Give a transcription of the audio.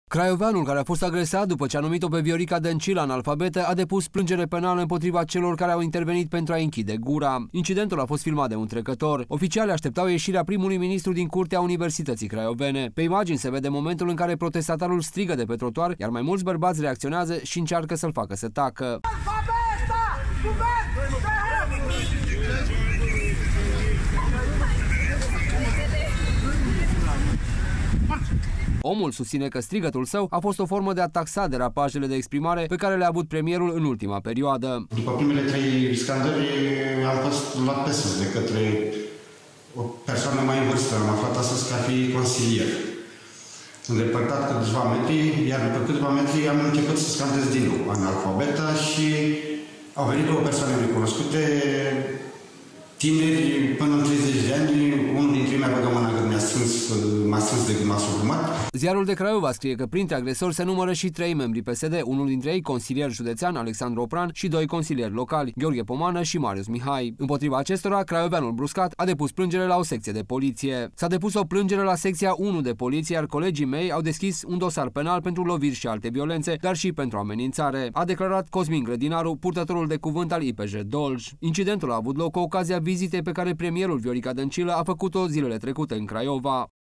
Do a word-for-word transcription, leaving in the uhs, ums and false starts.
Craioveanul, care a fost agresat după ce a numit-o pe Viorica Dăncilă analfabetă, a depus plângere penală împotriva celor care au intervenit pentru a închide gura. Incidentul a fost filmat de un trecător. Oficialii așteptau ieșirea primului ministru din curtea Universității Craiovene. Pe imagini se vede momentul în care protestatarul strigă de pe trotuar, iar mai mulți bărbați reacționează și încearcă să-l facă să tacă. Omul susține că strigătul său a fost o formă de a taxa derapajele de exprimare pe care le-a avut premierul în ultima perioadă. După primele trei scandări am fost luat pe sus de către o persoană mai în vârstă. Am aflat astăzi că ar fi consilier. Îndepărtat câțiva metri, iar după câțiva metri am început să scandez din nou analfabeta și au venit două persoane recunoscute, tineri până în treizeci de ani, unul dintre ei mi-a băgat mâna că mi-a strâns, m-a strâns de m-a surmat. Ziarul de Craiova scrie că printre agresori se numără și trei membri P S D, unul dintre ei consilier județean Alexandru Opran și doi consilieri locali, Gheorghe Pomană și Marius Mihai. Împotriva acestora, craioveanul bruscat a depus plângere la o secție de poliție. S-a depus o plângere la secția unu de poliție, iar colegii mei au deschis un dosar penal pentru loviri și alte violențe, dar și pentru amenințare, a declarat Cosmin Grădinaru, purtătorul de cuvânt al I P J Dolj. Incidentul a avut loc cu ocazia vizitei pe care premierul Viorica Dăncilă a făcut-o zilele trecute în Craiova.